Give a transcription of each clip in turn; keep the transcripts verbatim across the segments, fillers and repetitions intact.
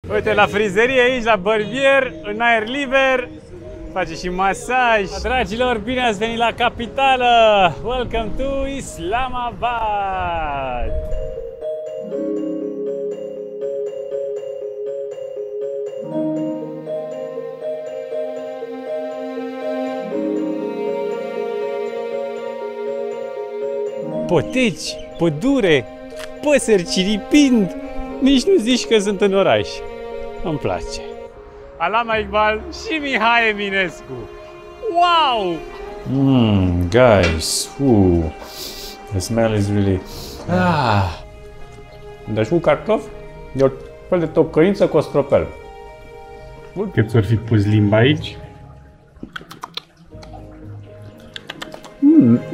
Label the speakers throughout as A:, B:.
A: Uite, la frizerie aici, la barbier, în aer liber, face și masaj. Dragilor, bine ați venit la capitală! Welcome to Islamabad! Poteci, pădure, păsări ciripind, nici nu zici că sunt în oraș. Îmi place. Alama Iqbal și Mihai Eminescu. Wow! Mmm, guys, ooh, the smell is really... Ah. Deci cu cartofi e o fel de tocăință cu ostropel.
B: Că ți-or fi pus limba aici?
A: Mm.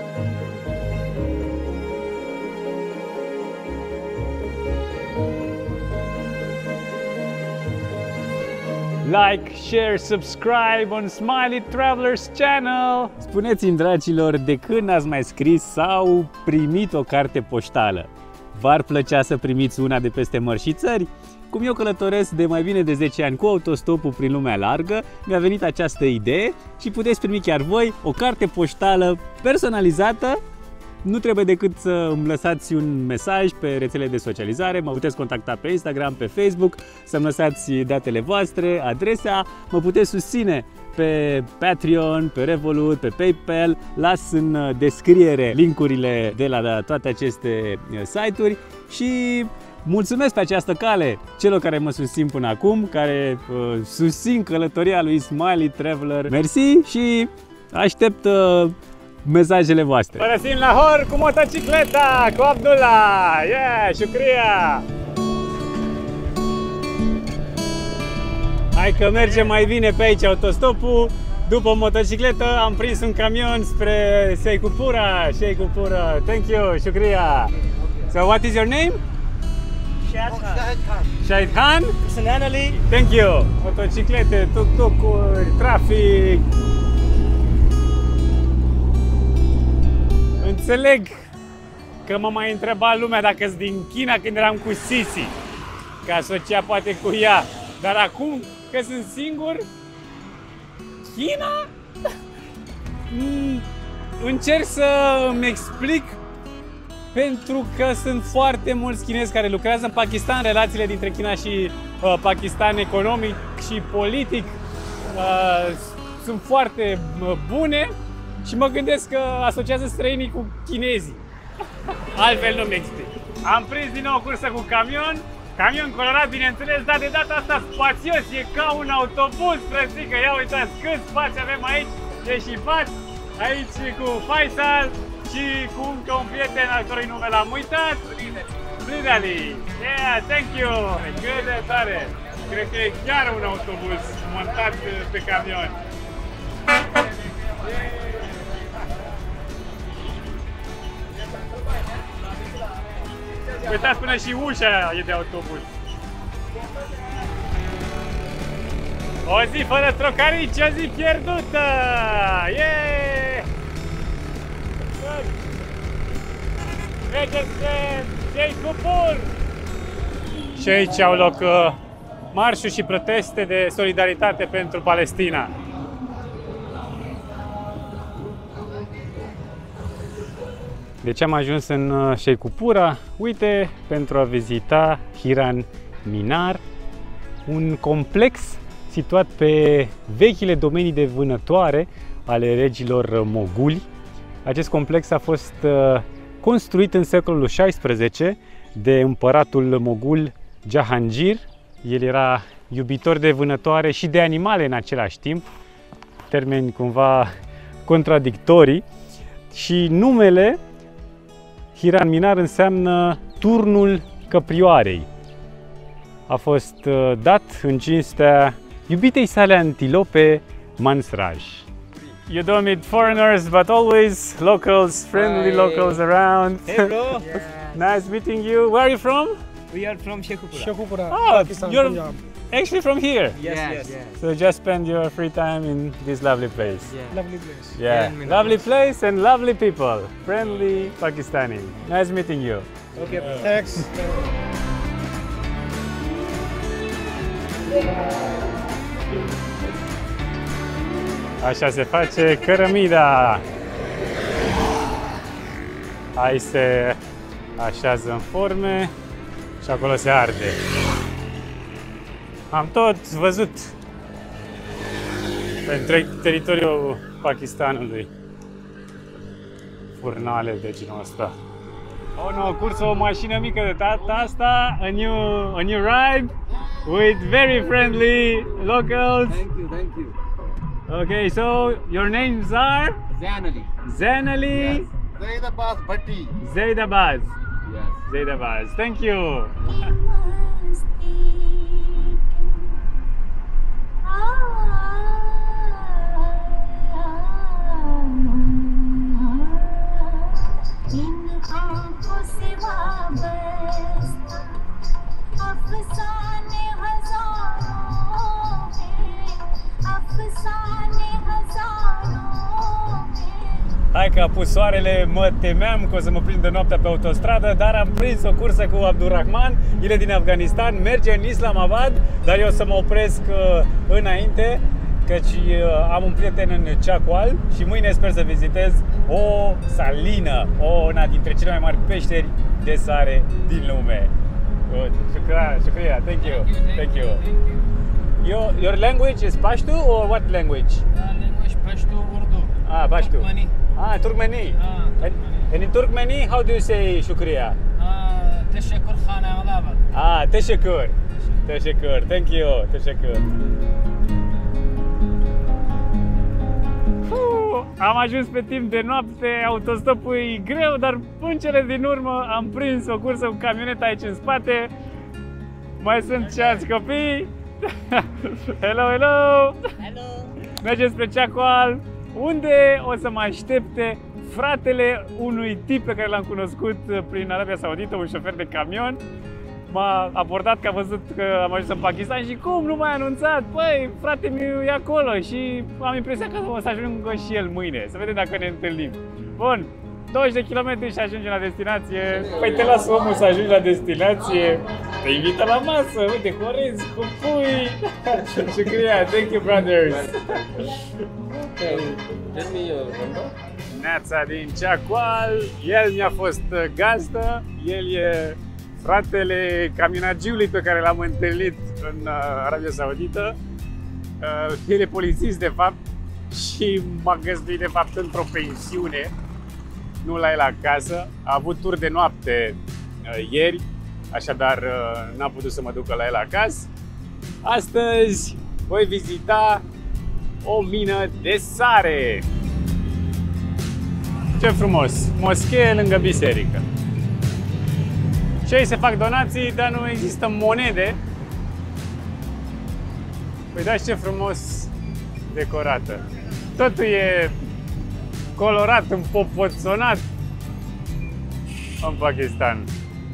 A: Like, share, subscribe on Smiley Travelers Channel! Spuneți-mi, dragilor, de când ați mai scris sau primit o carte poștală? V-ar plăcea să primiți una de peste mări și țări? Cum eu călătoresc de mai bine de zece ani cu autostopul prin lumea largă, mi-a venit această idee și puteți primi chiar voi o carte poștală personalizată. Nu trebuie decât să îmi lăsați un mesaj pe rețelele de socializare, mă puteți contacta pe Instagram, pe Facebook, să-mi lăsați datele voastre, adresa, mă puteți susține pe Patreon, pe Revolut, pe PayPal, las în descriere linkurile de la toate aceste site-uri și mulțumesc pe această cale celor care mă susțin până acum, care uh, susțin călătoria lui Smiley Traveler. Mersi și aștept uh, mesajele voastre. Părăsim Lahore cu motocicleta, cu Abdullah! Yeah, shukriya! Hai că merge mai bine pe aici autostopul. După motocicletă am prins un camion spre Sheikhupura. Sheikhupura, thank you, shukriya! So what is your name?
C: Shahid Khan.
A: Shahid Khan?
C: Personally.
A: Thank you! Motociclete, tuk-tuk-uri, trafic. Înțeleg că mă mai întreba lumea dacă sunt din China când eram cu Sisi, că asocia poate cu ea, dar acum că sunt singur, China? Încerc să îmi explic, pentru că sunt foarte mulți chinezi care lucrează în Pakistan, relațiile dintre China și uh, Pakistan economic și politic uh, sunt foarte uh, bune. Și mă gândesc că asociază străinii cu chinezii. Altfel nu-mi explic. Am prins din nou o cursă cu camion. Camion colorat, bineînțeles, dar de data asta spațios. E ca un autobuz, frățică. Ia uitați cât spațiu avem aici. E și pat. Aici cu Faisal și cu încă un prieten al cărui nume l-am uitat. Blidali. Yeah, thank you. Cât de tare. Cred că e chiar un autobuz montat pe camion. Uitați, până și ușa e de autobuz. O zi fără trocarici, o zi pierdută! Yeah! Mergeți pe Sheikhupura! Și aici au loc uh, marșuri și proteste de solidaritate pentru Palestina. Deci am ajuns în Sheikhupura, uite, pentru a vizita Hiran Minar, un complex situat pe vechile domenii de vânătoare ale regilor moguli. Acest complex a fost construit în secolul șaisprezece de împăratul mogul Jahangir. El era iubitor de vânătoare și de animale în același timp, termeni cumva contradictorii, și numele Hiran Minar înseamnă turnul căprioarei. A fost dat în cinstea iubitei sale antilope Mansraj. You don't meet foreigners, but always locals, friendly Hi. locals around.
C: Hey bro!
A: Yeah. Nice meeting you. Where are you from?
C: We are from Sheikhupura.
D: Sheikhupura.
A: Oh,
D: Pakistan,
A: you're
D: Punjab.
A: actually from here?
C: Yes, yes. yes.
A: So just spend your free time in this lovely place.
C: Yeah.
D: Lovely place.
A: Yeah,
C: Yeah,
A: lovely place and lovely people. Friendly Pakistani. Nice meeting you.
C: Okay.
D: Thanks.
A: Așa se face cărămida. Aici se așează în forme și acolo se arde. Am tot văzut pe întreg teritoriul Pakistanului furnale de genul ăsta. O nouă cursă, o mașină mică de data asta, a new, a new ride with very friendly locals.
D: Thank you, thank you.
A: Okay, so your names are?
D: Zanali.
A: Zanali.
D: Yes. Zaidabaz Bhatti.
A: Zaidabaz.
D: Yes.
A: Zaidabaz. Thank you. Hai că a pus soarele, mă temeam că o să mă prindă noaptea pe autostradă, dar am prins o cursă cu Abdurrahman, el e din Afganistan, merge în Islamabad, dar eu o să mă opresc uh, înainte, căci uh, am un prieten în Chakwal și mâine sper să vizitez o salină, o, una dintre cele mai mari peșteri de sare din lume. Good. Shukra, shukriya, thank you, thank you. Your, your language is Pashto or what language?
E: Uh, language Pashto, Urdu.
A: Ah, Pashto.
E: Turkmeni.
A: Ah, Turkmeni.
E: Ah,
A: And, and in Turkmeni, how do you say shukriya?
E: Ah, Tashakkur Khana Aghlabad.
A: Ah, teşekkür. Teşekkür. Thank you. Teşekkür. Fuh, am ajuns pe timp de noapte, autostopul e greu, dar în cele din urmă am prins o cursă cu camioneta aici în spate. Mai sunt și alți copii. Hello, hello!
C: Hello.
A: Mergem spre Chakwal, unde o să mă aștepte fratele unui tip pe care l-am cunoscut prin Arabia Saudită, un șofer de camion. M-a abordat că a văzut că am ajuns în Pakistan și cum, nu m-ai anunțat? Păi, frate meu e acolo și am impresia că o să ajungă și el mâine, să vedem dacă ne întâlnim. Bun, douăzeci de kilometri și ajungem la destinație. Păi te las omul să ajungi la destinație. Te invită la masă, uite, cu orez, cu pui. Shukriya, thank you brothers.
D: Tell me your number.
A: Neața din Chakwal, el mi-a fost gazdă, el e fratele camionagiului pe care l-am întâlnit în Arabia Saudită. El e polițist de fapt și m-a găzduit de fapt într-o pensiune, nu la el acasă. A avut tur de noapte ieri, așadar n-am putut să mă ducă la el acasă. Astăzi voi vizita o mină de sare. Ce frumos! Moschee lângă biserică. Și aici se fac donații, dar nu există monede. Păi dați ce frumos decorată. Totul e colorat, împopoțonat în Pakistan.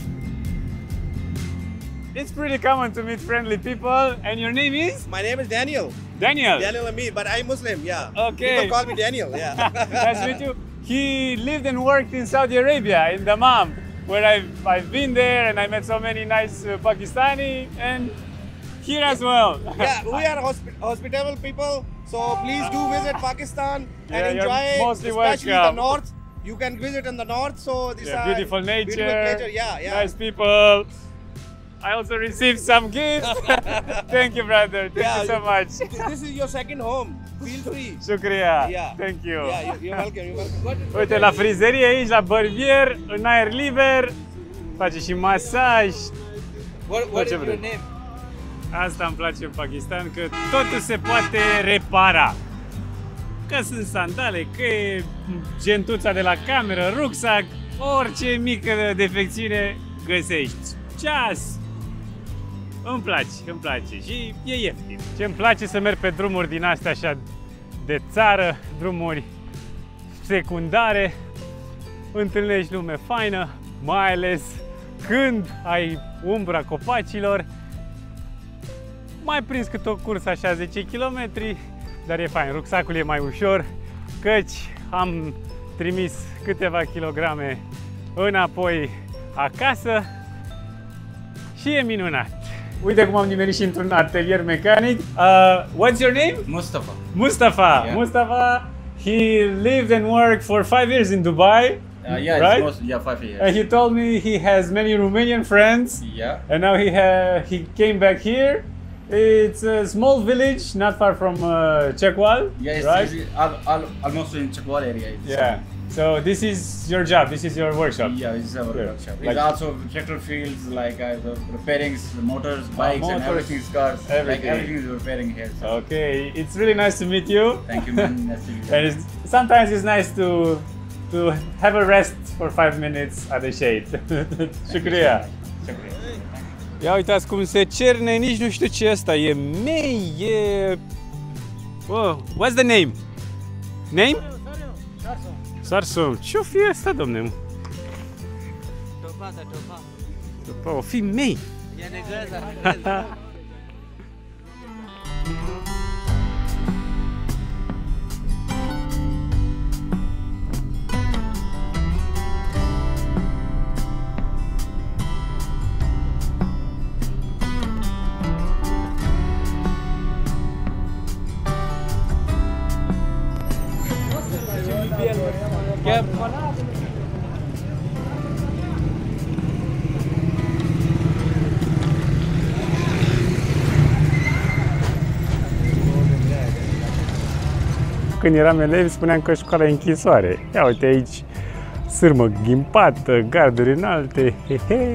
A: It's pretty common to meet friendly people. And your name is?
F: My name is Daniel.
A: Daniel.
F: Daniel Amid, but I'm Muslim, yeah.
A: Okay.
F: People call me Daniel, yeah.
A: Nice to meet you. He lived and worked in Saudi Arabia, in Dammam, where I've, I've been there and I met so many nice uh, Pakistani, and here as well.
F: Yeah, we are hospi hospitable people, so please do visit Pakistan and
A: Yeah, you're
F: enjoy,
A: mostly
F: especially
A: welcome.
F: the north. You can visit in the north, so these
A: Yeah,
F: are
A: beautiful nature,
F: beautiful nature. Yeah, yeah.
A: nice people. I also received some gifts. Thank you, brother. Thank
F: Yeah,
A: you so much.
F: This is your second home. Feel free.
A: Shukriya.
F: Yeah.
A: Thank you.
F: Yeah, you- you're welcome. You're welcome.
A: Uite, la frizerie aici, la barbier, în aer liber, face și masaj.
C: What, what is
A: ce
C: your
A: vrei.
C: name?
A: Asta îmi place în Pakistan, că totul se poate repara. Că sunt sandale, că e gentuța de la cameră, rucsac, orice mică defecțiune găsești. Ceas. Îmi place, îmi place și e ieftin. Ce îmi place să merg pe drumuri din astea așa de țară, drumuri secundare, întâlnești lume faină, mai ales când ai umbra copacilor. Mai prins cât o cursă așa zece kilometri, dar e fain, rucsacul e mai ușor, căci am trimis câteva kilograme înapoi acasă și e minunat. Uite cum am nimerit și într-un atelier mecanic. Uh, what's your name?
G: Mustafa.
A: Mustafa.
G: Yeah.
A: Mustafa, he lived and worked for five years in Dubai.
G: Uh, yeah,
A: right?
G: it's most, yeah, five years.
A: And he told me he has many Romanian friends.
G: Yeah.
A: And now he ha he came back here. It's a small village, not far from uh, Chekwal,
G: Yeah, it's,
A: right?
G: it's al, al, almost in Chakwal area. It's,
A: Yeah. So this is your job. This is your workshop.
G: Yeah, it's our
A: Yeah.
G: workshop.
A: Like-
G: It's also tractor fields, like uh, the repairing the motors, bikes,
A: motors,
G: and everything, cars.
A: everything.
G: Like everything is repairing here. So.
A: Okay, it's really nice to meet you.
G: Thank you, man. Nice to meet you.
A: And it's, sometimes it's nice to to have a rest for five minutes at the shade. Shukriya. Ia uitați cum se cerne, nici nu știu ce ăsta e. Mei, e... Oh, what's the name? Name? Sarson. Ce-o fi ăsta, domne?
C: Topa, da, topa.
A: După, o fi mei.
C: E negreza.
A: Când eram elevi, spuneam că școala e închisoare. Ia uite aici, sârmă ghimpată, garduri înalte. He he.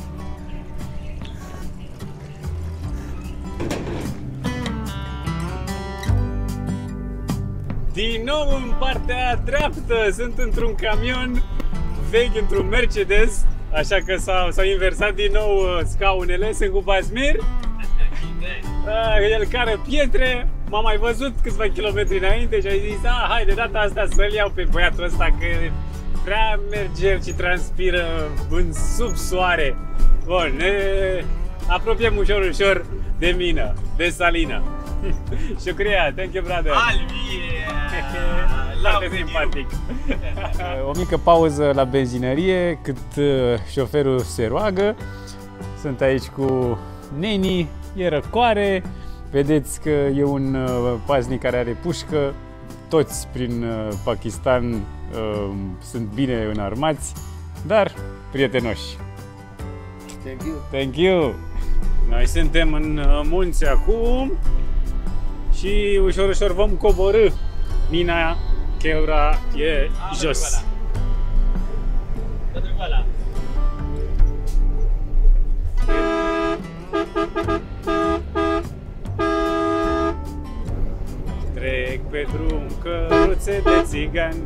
A: Din nou în partea dreaptă, sunt într-un camion vechi, într-un Mercedes, așa că s-au, s-au inversat din nou uh, scaunele, sunt cu Basmir. Uh, el cară pietre, m-a mai văzut câțiva kilometri înainte și a zis, ah, hai de data asta să-l iau pe băiatul ăsta că prea merge și transpiră în sub soare. Bun, ne apropiem ușor, ușor de mină, de salină. Shukriya, thank you, brother. Foarte simpatic. O mică pauză la benzinărie, cât șoferul se roagă. Sunt aici cu Neni, e răcoare. Vedeți că e un paznic care are pușcă. Toți prin Pakistan sunt bine înarmați, dar prietenoși.
D: Thank you.
A: Thank you! Noi suntem în munți acum și ușor, ușor vom coborî. Mina Cheura e jos. Trec pe drum căruțe de țigani.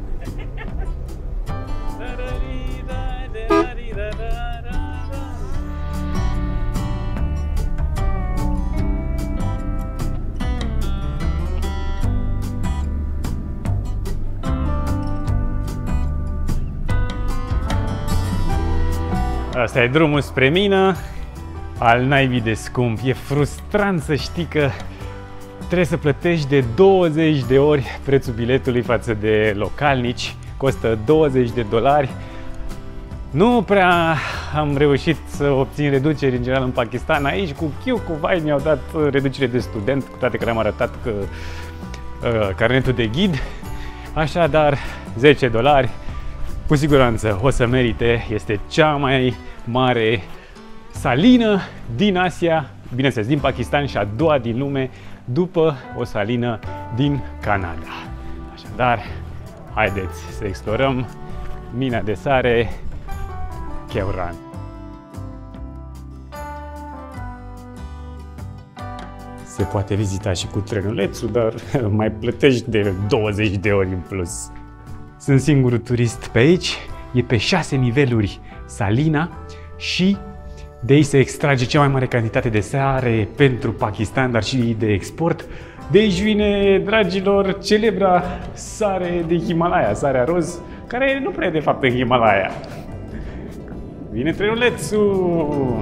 A: Asta e drumul spre mină, al naibii de scump. E frustrant să știi că trebuie să plătești de douăzeci de ori prețul biletului față de localnici. Costă douăzeci de dolari. Nu prea am reușit să obțin reduceri în general în Pakistan. Aici cu Q, cu Vai mi-au dat reducere de student, cu toate că le-am arătat că uh, carnetul de ghid. Așadar, zece dolari. Cu siguranță o să merite, este cea mai mare salină din Asia, bineînțeles din Pakistan și a doua din lume după o salină din Canada. Așadar, haideți să explorăm mina de sare Cheuran. Se poate vizita și cu trenulețul, dar mai plătești de douăzeci de ori în plus. Sunt singurul turist pe aici, e pe șase niveluri salina și de aici se extrage cea mai mare cantitate de sare pentru Pakistan, dar și de export. De aici vine, dragilor, celebra sare de Himalaya, sarea roz, care nu prea e de fapt în Himalaya. Vine trenulețul!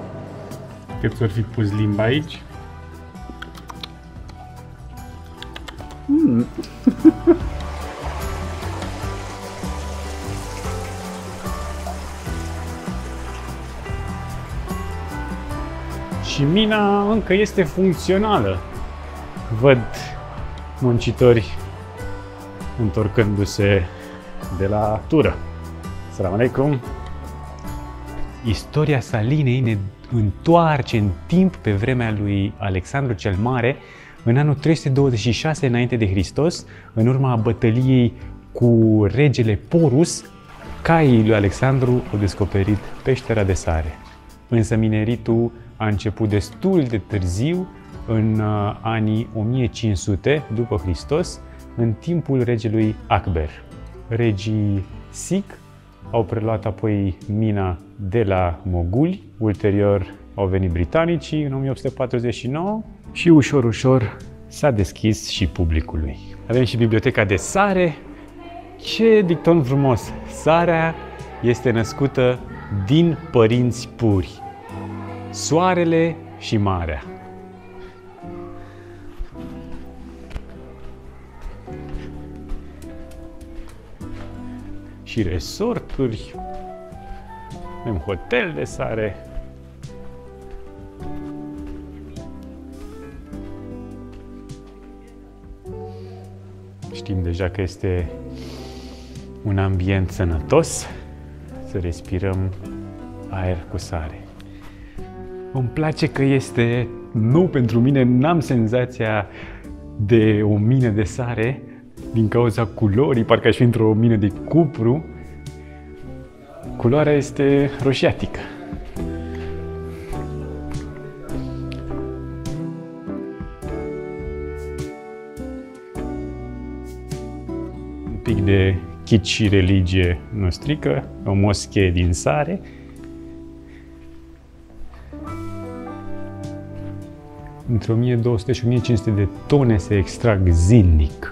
B: Că ți-or fi pus limba aici.
A: Și mina încă este funcțională. Văd muncitori întorcându-se de la tură. Salam alaikum! Istoria Salinei ne întoarce în timp pe vremea lui Alexandru cel Mare, în anul trei sute douăzeci și șase înainte de Hristos, în urma bătăliei cu regele Porus. Caii lui Alexandru au descoperit peștera de sare. Însă mineritul a început destul de târziu, în uh, anii o mie cinci sute după Hristos, în timpul regelui Akber. Regii Sikh au preluat apoi mina de la moguli, ulterior au venit britanicii în o mie opt sute patruzeci și nouă și ușor, ușor s-a deschis și publicului. Avem și biblioteca de sare. Ce dicton frumos! Sarea este născută din părinți puri, soarele și marea. Și resorturi, avem hotel de sare. Știm deja că este un ambient sănătos, să respirăm aer cu sare. Îmi place că este nou pentru mine, n-am senzația de o mină de sare din cauza culorii, parcă aș fi într-o mină de cupru. Culoarea este roșiatică. Un pic de chit și religie nu strică, o moschee din sare. Între o mie două sute și o mie cinci sute de tone se extrag zilnic.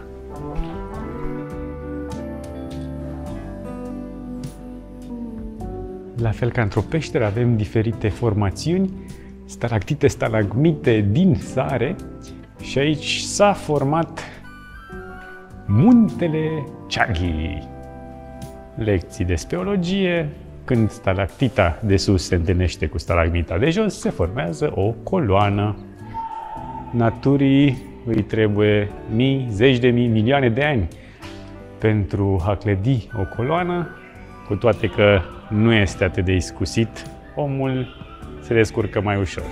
A: La fel ca într-o peșteră avem diferite formațiuni, stalactite, stalagmite din sare și aici s-a format Muntele Chaghi. Lecții de speologie, când stalactita de sus se întâlnește cu stalagmita de jos, se formează o coloană. Naturii îi trebuie mii, zeci de mii, milioane de ani pentru a clădi o coloană, cu toate că nu este atât de iscusit, omul se descurcă mai ușor.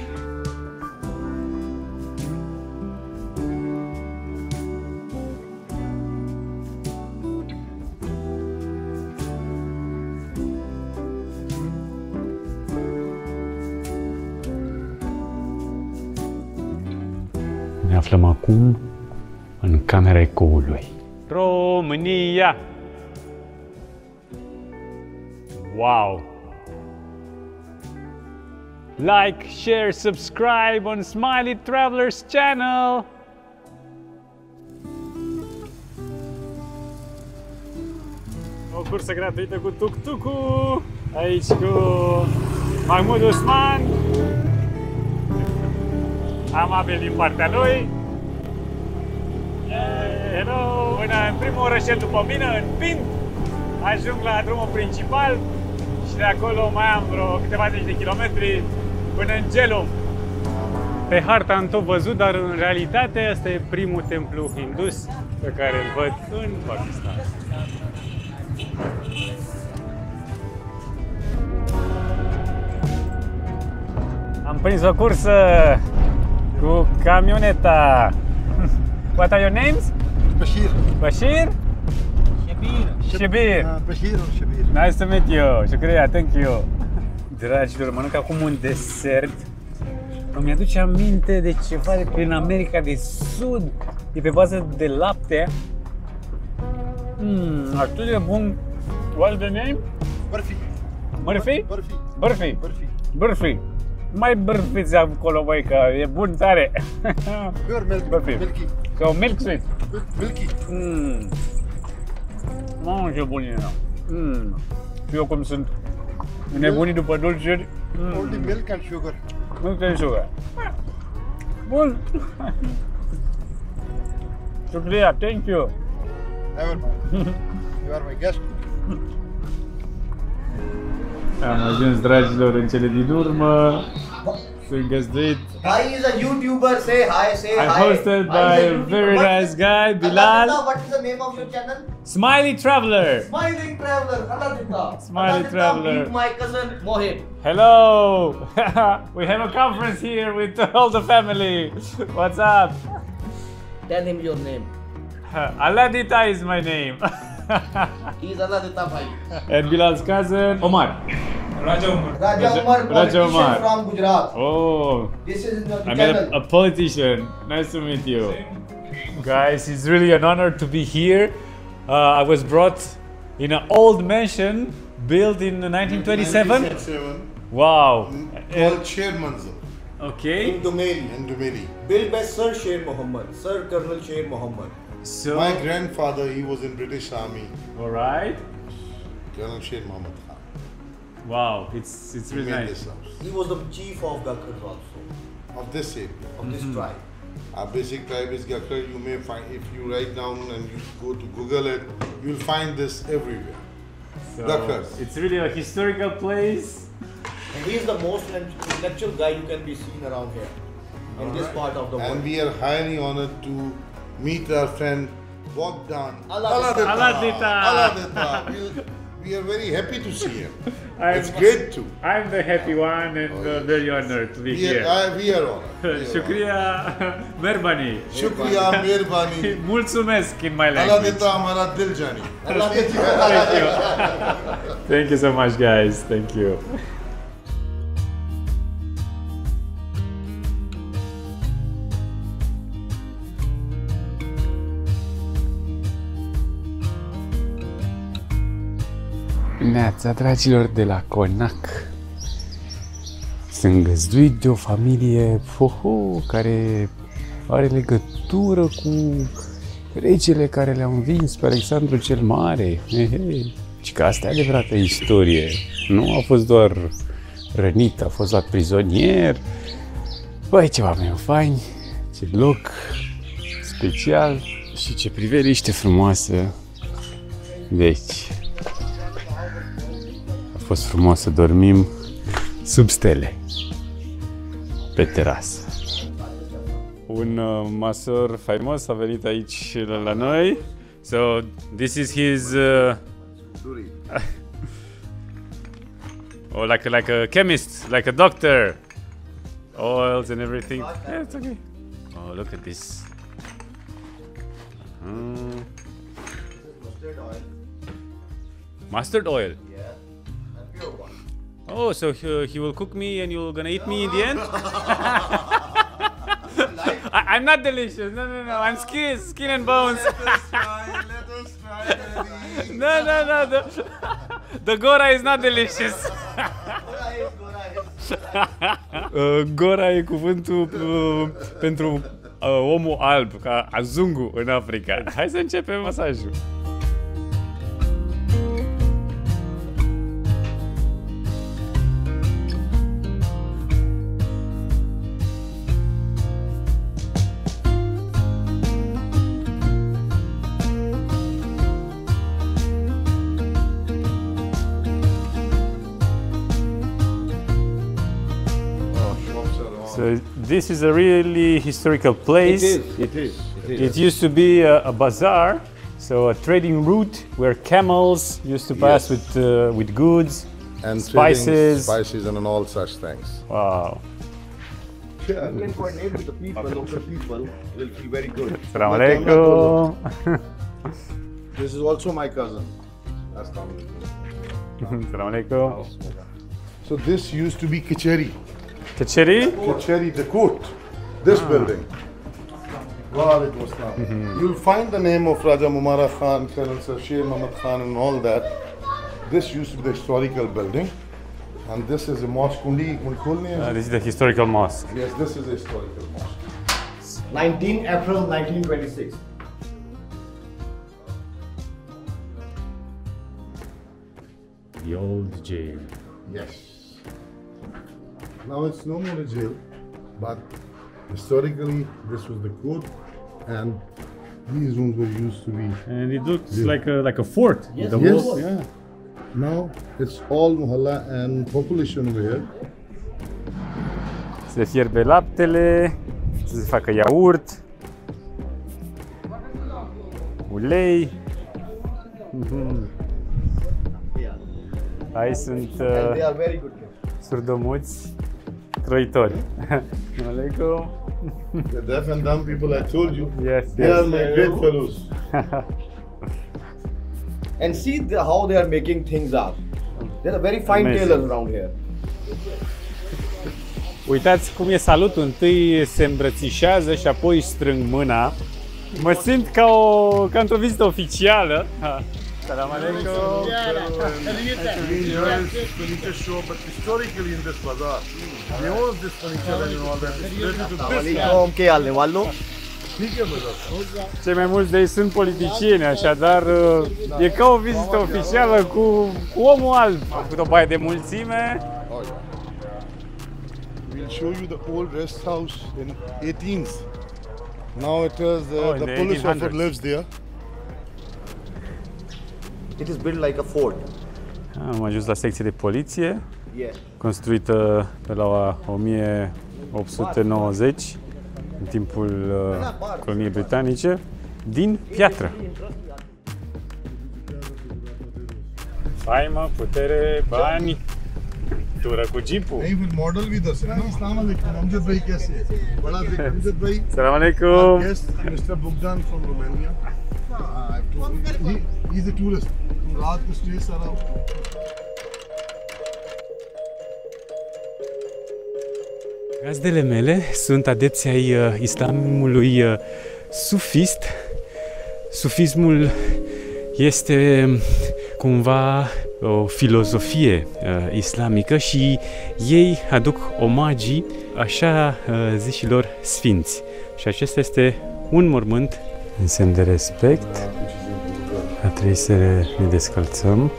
A: Ne aflăm acum în camera ecoului. România! Wow! Like, share, subscribe on Smiley Travelers channel! O cursă gratuită cu tuk-tuk-ul, aici cu Mahmud Usman, amabil din partea lui. Yeah, hello! Până în primul orășel după mine, în Pint, ajung la drumul principal și de acolo mai am vreo câteva zeci de kilometri până în Jhelum. Pe harta am tot văzut, dar în realitate ăsta e primul templu hindus pe care îl văd în Pakistan. Am prins o cursă cu camioneta. What are your names?
D: Bashir.
A: Bashir?
C: Shabir.
A: Shabir.
D: Uh, Bashir or Shabir.
A: Nice to meet you. Shukriya, thank you. Dragilor, mănânc acum un desert. Îmi aduce aminte de ceva de prin America de Sud. E pe bază de lapte. Mmm, atât de bun. What's the name?
D: Burfi.
A: Murphy?
D: Burfi.
A: Burfi.
D: Burfi.
A: Burfi. Mai bârfiți acolo, băi, că e bun tare.
D: Pure milk.
A: Burfi.
D: Milky.
A: So, milk sweet.
D: Milky.
A: Mmm. Mamă, ce bun e. Mmm. Și eu cum sunt nebunii după dulciuri.
D: Only milk and sugar.
A: Milk and sugar. Bun. Shukriya, thank you.
D: Never mind. You are my guest.
A: Am ajuns, dragilor, în cele din urmă. Sunt găzduit.
H: Bhai is a YouTuber. Say hi. Say
A: I'm
H: hi.
A: hosted
H: Bhai
A: by
H: is
A: a
H: YouTuber.
A: very
H: What
A: nice
H: is-
A: guy,
H: Allah
A: Bilal.
H: Dita, what is the name of your channel?
A: Smiley Traveler.
H: Smiling Traveler. Allah Dita.
A: Smiling
H: Allah Dita,
A: Traveler.
H: meet my cousin Mohit.
A: Hello. We have a conference here with all the family. What's up?
H: Tell him your name.
A: Aladita is my name.
H: He is Allah Dita Bhai.
A: And Bilal's cousin, Omar.
E: Raja Umar.
H: Raja Umar,
A: Raja
H: politician
A: Umar.
H: from Gujarat.
A: Oh,
H: This is the
A: I met
H: channel.
A: a, a politician. Nice to meet you. Guys, it's really an honor to be here. Uh, I was brought in an old mansion built in nineteen twenty-seven. Wow.
D: Called Sher Manzil
A: Okay.
H: In Dumail.
D: in Dumaili.
H: Built by Sir Sher Mohammed. Sir Colonel Sher Mohammed.
A: So,
D: My grandfather, he was in British Army.
A: all right.
D: Colonel Sher Mohammed Khan.
A: Wow, it's it's
D: He
A: really
D: made
A: nice.
D: this house.
H: He was the chief of Gakhars also.
D: Of this area.
H: Of this tribe.
D: Our basic tribe is Gakhar. You may find, if you write down and you go to Google it, you'll find this everywhere.
A: So,
D: Gakhars.
A: it's really a historical place.
H: And he is the most intellectual guy you can be seen around here. In this part of the
D: And
H: world.
D: we are highly honored to meet our friend Bogdan.
H: Allah
D: Aladita.
A: Aladita.
D: Aladita. We- We are very happy to see him.
A: I'm-
D: It's great to.
A: I'm the happy one and uh, very honored to be
D: We
A: here.
D: are, I- we are honored. We are
A: Shukriya, Merbani.
D: honored. Shukriya, Mehrbani.
A: Mulțumesc in my language.
D: Aladita hamara dil jani.
H: Allah Dita.
A: Thank you. Thank you so much, guys. Thank you. Neața, dragilor de la Conac. Sunt găzduit de o familie foho, care are legătură cu regele care le-a învins pe Alexandru cel Mare. He, he. Și că asta e adevărată istorie. Nu a fost doar rănit, a fost luat prizonier. Băi, ce oameni faini, ce loc special și ce priveliște frumoasă. Deci, a fost frumos să dormim sub stele, pe terasă. Un uh, masor faimos a venit aici la, la noi. So, this is his... Uh, or like a, like a chemist, like a doctor. Oils and everything. Yeah, it's okay. Oh, look at this. Uh, mustard oil. Oh, so he, he will cook me and you're gonna eat me in the end? I, I'm not delicious. No, no, no. I'm skin, skin and bones. No, no, no. The, the gora is not delicious. uh, gora e cuvântul uh, pentru uh, omul alb, ca azungu în Africa. Hai să începem masajul. So this is a really historical place.
D: It is, it is.
A: It used to be a, a bazaar, so a trading route where camels used to pass
D: Yes.
A: with uh, with goods,
D: And
A: spices.
D: spices and all such things.
A: Wow.
H: You can coordinate with the people, local people. It will feel very good.
A: Assalamu alaikum.
D: This is also my cousin. Assalamu alaikum.
A: Assalamu alaikum.
D: So this used to be Kacheri.
A: Kacheri?
D: Kacheri, the court. This building. Walaikum assalam. You'll find the name of Raja Mumara Khan, Colonel Sir Sher Muhammad Khan and all that. This used to be the historical building. And this is a mosque. Kundi, Kulni.
A: Uh, this is the historical mosque.
D: Yes, this is a historical mosque.
H: nineteenth April nineteen twenty-six.
A: The old jail.
D: Yes. Now it's no more a jail, but historically this was the court, and these rooms were used to be.
A: And it looks like a like a fort.
H: Yes,
A: The
D: yes.
A: wall- yeah.
D: Now it's all muhalla and population over here.
A: Se fierbe laptele, să se facă iaurt, ulei. Aici sunt uh, surdomuți croitori. Alaikum.
D: The deaf and dumb people, I told you,
A: Yes,
D: they
A: yes.
D: are my great fellows.
H: And see the, how they are making things up. There are very fine
A: Amazing.
H: tailors around here.
A: Uitați cum e salutul, întâi se îmbrățișează și apoi își strâng mâna. Mă simt ca, o, ca într-o vizită oficială. Salam alaikum.
D: Furniture show, but historically in this bazaar, they owns this furniture and all that. It's related to this land.
H: के हाल है वालों
D: ठीक है brother.
A: Cei mai mulți de ei sunt politicieni, așadar e ca o vizită oficială cu, cu omul alb. Am făcut o baie de mulțime.
D: Oh, yeah. We'll show you the old rest house in eighteenth. Now it is uh,
A: Oh, in
D: the
A: the
D: police
A: eighteen hundreds.
D: officer lives there.
H: It is built like a fort.
A: Am ajuns la secție de poliție,
H: Yeah.
A: construită pe la o mie opt sute nouăzeci, în timpul uh, coloniei britanice, din piatră. Faimă, putere, bani, tură cu jeepul.
D: नहीं फिर मॉडल भी दस है ना अस्सलाम वालेकुम अमजद भाई कैसे हैं बड़ा देख अमजद भाई
A: Salam alaikum.
D: yes Mister Bogdan from Romania uh, I've told him he, he's a tourist रात को स्टे सारा
A: Gazdele mele sunt adepți ai uh, islamului uh, sufist. Sufismul este cumva o filozofie uh, islamică și ei aduc omagii așa uh, zișilor sfinți. Și acesta este un mormânt în semn de respect. A trebuit să ne descălțăm.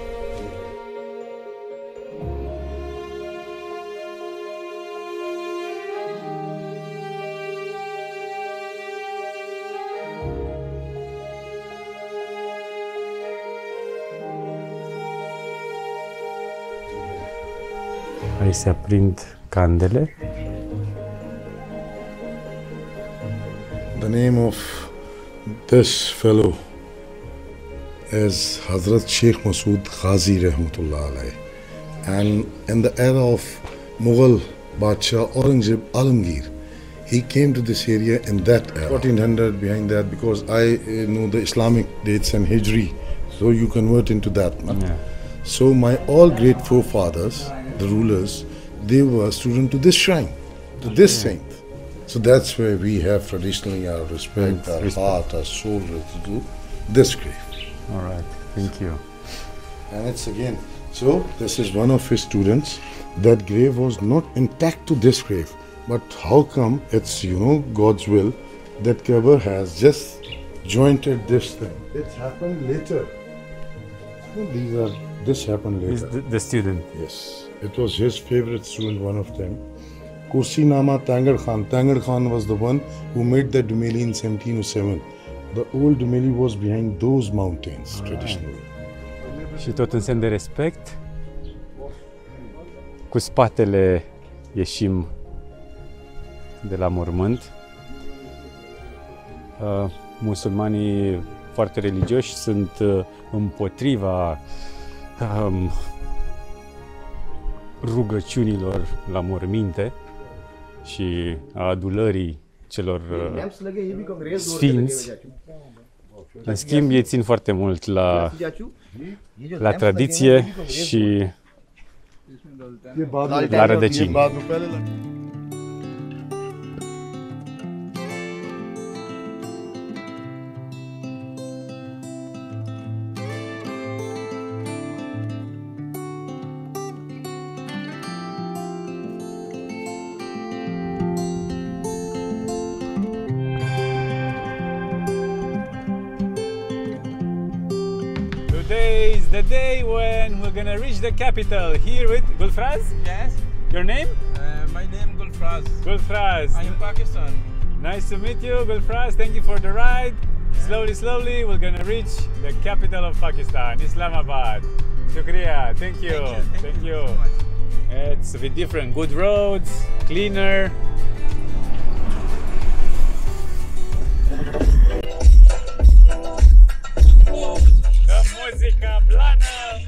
A: Aici se aprind candele.
D: The name of this fellow is Hazrat Sheikh Masood Ghazi Rahmatullah alayhi. And in the era of Mughal Badshah Aurangzeb Alamgir, he came to this area in that era. fourteen hundred behind that, because I uh, know the Islamic dates and Hijri, so you convert into that.
A: Yeah.
D: So my all great forefathers, the rulers, they were student to this shrine, to this saint. So that's where we have traditionally our respect, our
A: respect.
D: heart, our soul to this grave.
A: All right, thank you.
D: And it's again, so this is one of his students. That grave was not intact to this grave, but how come it's, you know, God's will that Kaaba has just jointed this thing? It's happened later. So these are, this happened
A: He's
D: later.
A: the, the student.
D: Yes, it was his favorite student, one of them. Kursi Nama Tangar Khan. Tangar Khan was the one who made the Dumeli in seventeen oh seven. The old Dumeli was behind those mountains traditionally.
A: Și tot în semn de respect, cu spatele ieșim de la mormânt. Uh, musulmanii foarte religioși sunt uh, împotriva um, rugăciunilor la morminte și a adulării celor uh, sfinți. În schimb, ei țin foarte mult la, la tradiție și la rădăcini. Today is the day when we're gonna reach the capital here with Gulfraz.
E: Yes,
A: Your name?
E: uh, my name Gulfraz.
A: Gulfraz.
E: I am Pakistan.
A: Nice to meet you, Gulfraz. Thank you for the ride. Slowly, slowly, we're gonna reach the capital of Pakistan, Islamabad. Shukriya. Thank you.
E: Thank you.
A: Thank you.
E: so much.
A: It's a bit different. Good roads, cleaner. Muzica blană!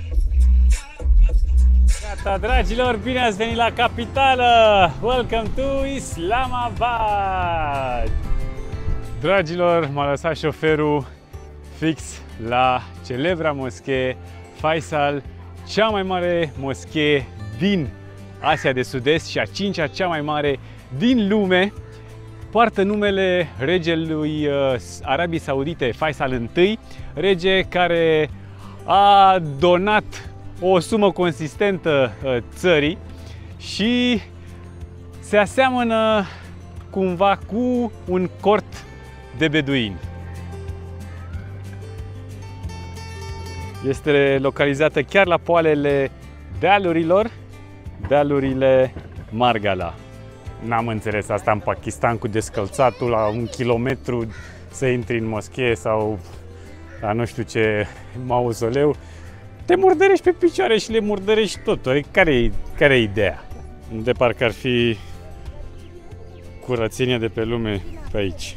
A: Gata, dragilor, bine ați venit la capitală! Welcome to Islamabad! Dragilor, m-a lăsat șoferul fix la celebra moschee Faisal, cea mai mare moschee din Asia de Sud-Est și a cincea cea mai mare din lume. Poartă numele regelui Arabiei Saudite, Faisal I, rege care a donat o sumă consistentă țării și se aseamănă cumva cu un cort de beduini. Este localizată chiar la poalele dealurilor, dealurile Margala. N-am înțeles asta în Pakistan cu descălțatul la un kilometru să intri în moschee sau la nu știu ce mauzoleu. Te murdărești pe picioare și le murdărești totul. Care-i care-i ideea? De parcă ar fi curățenia de pe lume pe aici.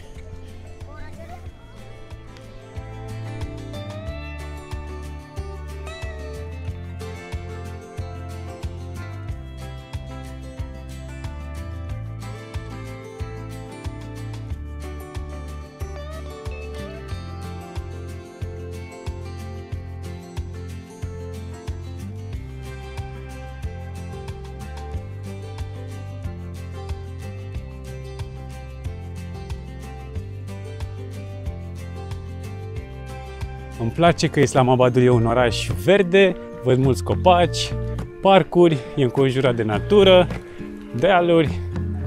A: Îmi place că Islamabadul e un oraș verde, văd mulți copaci, parcuri, e înconjurat de natură, dealuri.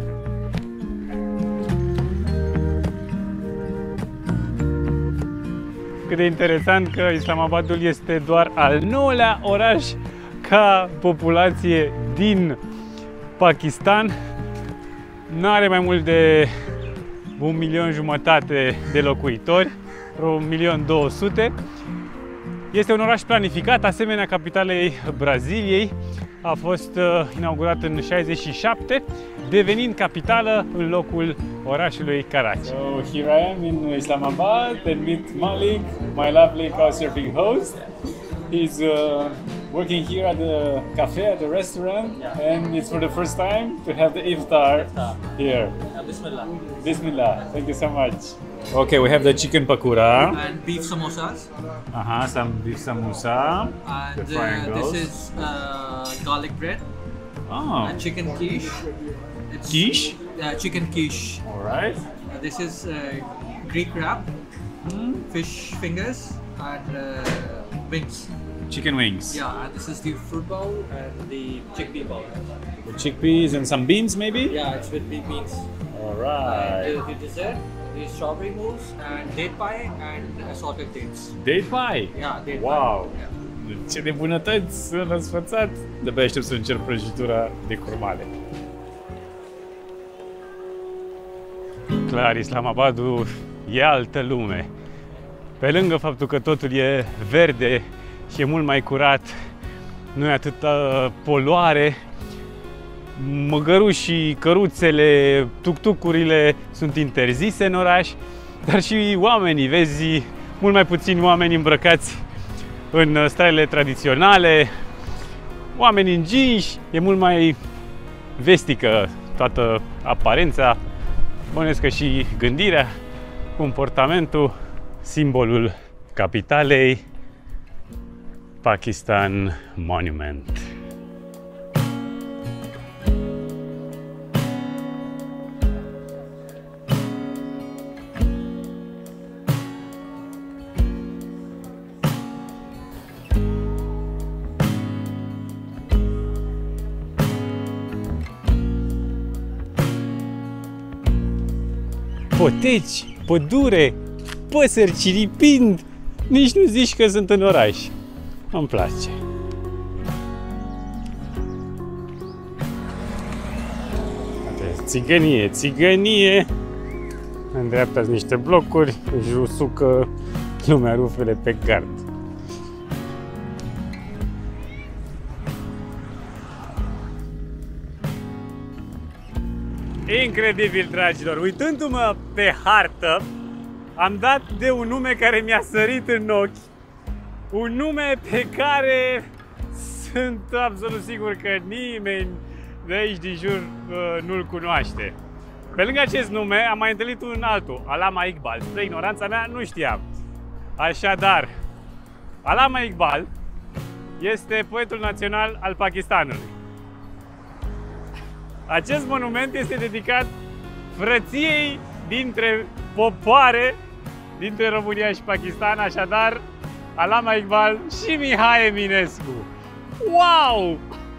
A: Cât de interesant că Islamabadul este doar al nouălea oraș ca populație din Pakistan. Nu are mai mult de un milion jumătate de locuitori, un milion două sute. Este un oraș planificat, asemenea capitalei Braziliei. A fost inaugurat în șaizeci și șapte, devenind capitală în locul orașului Karachi. So here I am in Islamabad and meet Malik, my lovely couchsurfing host. He's uh, working here at the cafe, at the restaurant, and it's for the first time to have the iftar here.
C: Bismillah.
A: Bismillah. Thank you so much. Okay, we have the chicken pakora.
C: And beef samosas.
A: Uh-huh, some beef samosa.
C: And
A: The frying
C: uh,
A: rolls.
C: this is uh, garlic bread.
A: Oh,
C: And chicken quiche. It's,
A: quiche?
C: Yeah, chicken quiche.
A: All right.
C: Uh, this is uh, Greek wrap, fish fingers, and uh, wings.
A: Chicken wings.
C: Yeah, and this is the fruit bowl and the chickpea bowl.
A: With chickpeas and some beans, maybe?
C: Yeah, it's with big beans.
A: All
C: And
A: right.
C: the, the dessert is strawberry mousse and date pie and assorted dates.
A: Date pie?
C: Yeah, date
A: Wow.
C: pie. Yeah.
A: Ce de bunătăți sunt răsfățat. De-abia aștept să încerc prăjitura de curmale. Clar, Islamabadul e altă lume. Pe lângă faptul că totul e verde și e mult mai curat, nu e atâta poluare, măgărușii, căruțele, tuc-tucurile sunt interzise în oraș, dar și oamenii, vezi mult mai puțini oameni îmbrăcați în stylele tradiționale, oameni în jeans, e mult mai vestică toată aparența, bănuiesc că și gândirea, comportamentul, simbolul capitalei, Pakistan Monument. Poteci, pădure, păsări ciripind, nici nu zici că sunt în oraș. Îmi place. Țigănie, țigănie. În dreapta sunt niște blocuri, în jurul sucă lumea rufele pe gard. Incredibil, dragilor! Uitându-mă pe hartă, am dat de un nume care mi-a sărit în ochi. Un nume pe care sunt absolut sigur că nimeni de aici din jur nu-l cunoaște. Pe lângă acest nume am mai întâlnit un altul, Allama Iqbal. Spre ignoranța mea nu știam. Așadar, Allama Iqbal este poetul național al Pakistanului. Acest monument este dedicat frăției dintre popoare, dintre România și Pakistan, așadar Allama Iqbal și Mihai Eminescu. Wow!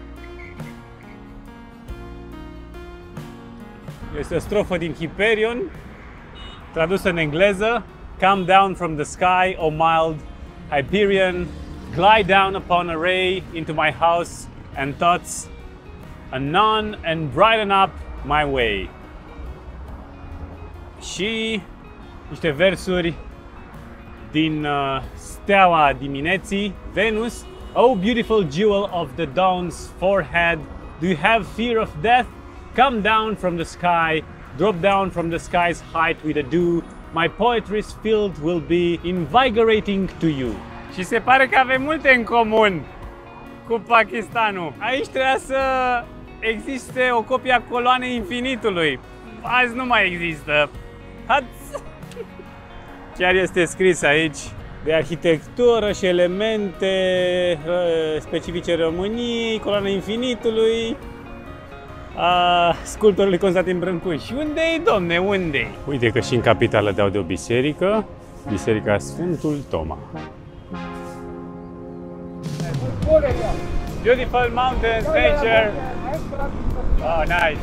A: Este o strofă din Hyperion, tradusă în engleză. Come down from the sky, O mild Hyperion, glide down upon a ray into my house and thoughts, anon and brighten up my way. Și niște versuri din uh, steaua dimineții, Venus. Oh, beautiful jewel of the dawn's forehead, do you have fear of death? Come down from the sky, drop down from the sky's height with a dew. My poetry's field will be invigorating to you. Și se pare că avem multe în comun cu Pakistanul. Aici trebuia să existe o copie a coloanei infinitului. Azi nu mai există. Hați! Chiar este scris aici de arhitectură și elemente specifice României, coloana infinitului, a sculptorului Constantin Brâncuș. Unde-i, domne, unde-i? Uite că și în capitală dau de o biserică, Biserica Sfântul Toma. Beautiful mountains, nature. Oh, nice.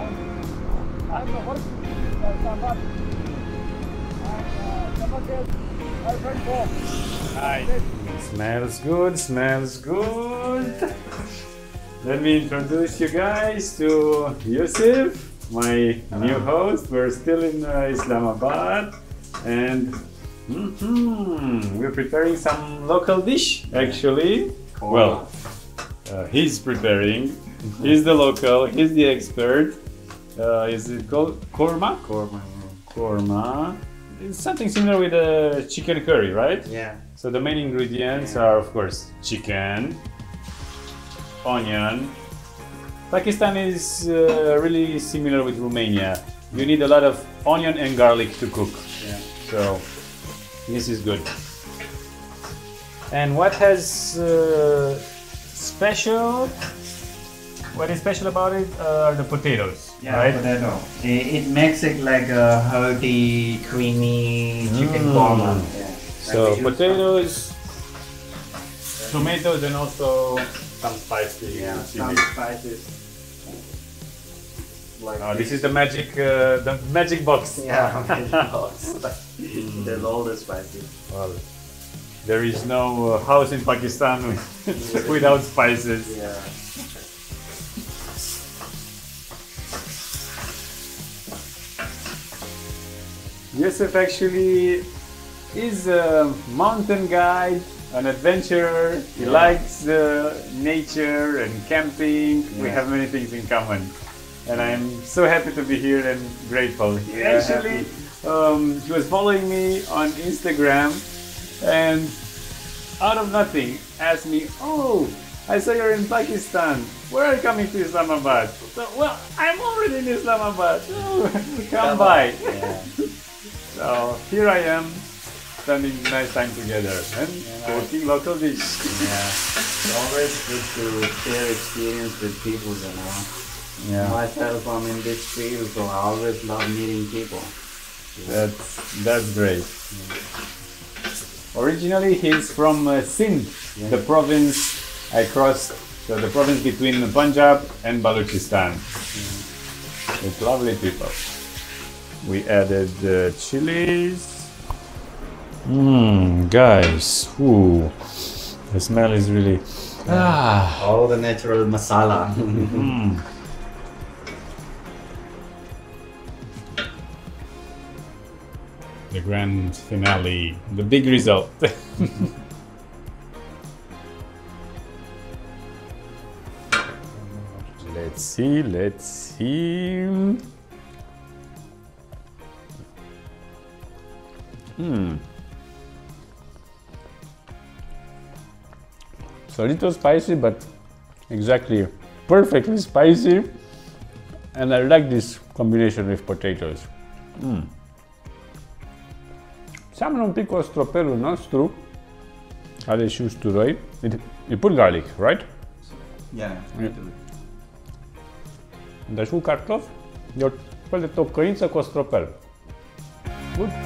A: Nice. Smells good, smells good. Let me introduce you guys to Yusuf, my new host. We're still in uh, Islamabad, and mm-hmm, we're preparing some local dish, actually. Well, uh, he's preparing. He's the local, he's the expert. Uh, is it called korma?
G: Korma.
A: Korma. It's something similar with a chicken curry, right?
G: Yeah.
A: So the main ingredients are, of course, chicken, onion. Pakistan is uh, really similar with Romania. You need a lot of onion and garlic to cook.
G: Yeah.
A: So this is good. And what has uh, special? What is special about it uh, are the potatoes,
G: Yeah,
A: right?
G: potato. It, it makes it like a healthy, creamy chicken
A: Mm.
G: korma. Yeah.
A: So
G: Like we use
A: potatoes, tomatoes, and also some spicy
G: some- Yeah,
A: chili.
G: some spices. Like
A: Oh, this is the magic, uh, the magic box.
G: Yeah, there's all the spices.
A: Well, there is no uh, house in Pakistan without spices.
G: Yeah.
A: Yusuf actually is a mountain guide, an adventurer. He
G: Yeah.
A: likes uh, nature and camping. We
G: Yeah.
A: have many things in common. And I'm so happy to be here and grateful. He
G: Yeah,
A: actually, um, he was following me on Instagram and out of nothing asked me, "Oh, I saw you're in Pakistan. Where are you coming to Islamabad?" So, well, I'm already in Islamabad. So come by.
G: Yeah.
A: So here I am, spending nice time together and cooking local dish.
G: Yeah. It's always good to share experience with people, you know.
A: Yeah,
G: Myself, I'm in this field, so I always love meeting people.
A: that's that's great. Originally, he's from uh, Sindh,
G: Yeah.
A: the province I crossed, so the province between Punjab and Balochistan. It's lovely people. We added uh, chilies. Mmm, guys, ooh, the smell is really. Ah.
G: All the natural masala.
A: Mm. The grand finale, the big result. Let's see, let's see. Mm. It's a little spicy, but exactly perfectly spicy. And I like this combination with potatoes. Mm. Seamănă un pic cu ostropelul nostru. Are și usturoi. You put garlic, right?
G: Yeah.
A: Deci cu cartofi, e o fel de tocăință cu ostropel. Good.